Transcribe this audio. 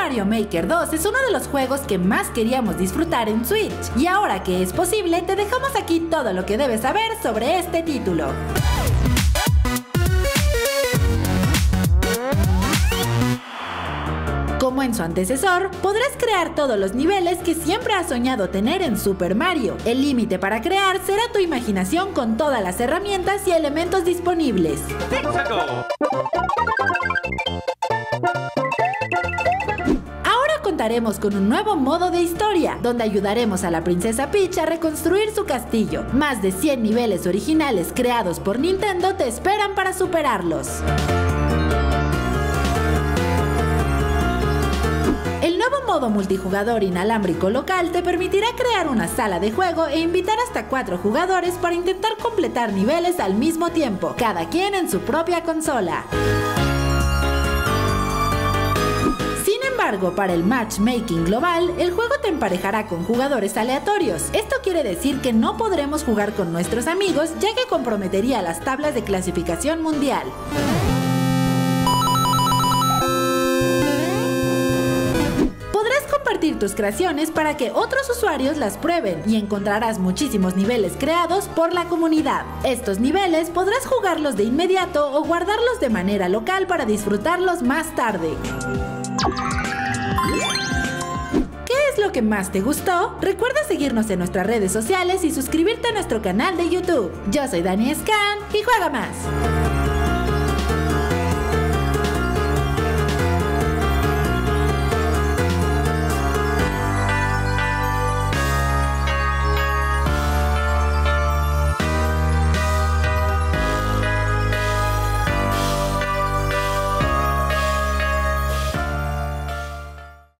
Mario Maker 2 es uno de los juegos que más queríamos disfrutar en Switch, y ahora que es posible, te dejamos aquí todo lo que debes saber sobre este título. Como en su antecesor, podrás crear todos los niveles que siempre has soñado tener en Super Mario. El límite para crear será tu imaginación con todas las herramientas y elementos disponibles. Ahora contaremos con un nuevo modo de historia, donde ayudaremos a la princesa Peach a reconstruir su castillo. Más de 100 niveles originales creados por Nintendo te esperan para superarlos. El nuevo modo multijugador inalámbrico local te permitirá crear una sala de juego e invitar hasta 4 jugadores para intentar completar niveles al mismo tiempo, cada quien en su propia consola. Sin embargo, para el matchmaking global, el juego te emparejará con jugadores aleatorios. Esto quiere decir que no podremos jugar con nuestros amigos, ya que comprometería las tablas de clasificación mundial. Compartir tus creaciones para que otros usuarios las prueben y encontrarás muchísimos niveles creados por la comunidad. Estos niveles podrás jugarlos de inmediato o guardarlos de manera local para disfrutarlos más tarde. ¿Qué es lo que más te gustó? Recuerda seguirnos en nuestras redes sociales y suscribirte a nuestro canal de YouTube. Yo soy Dani Scan y juega más.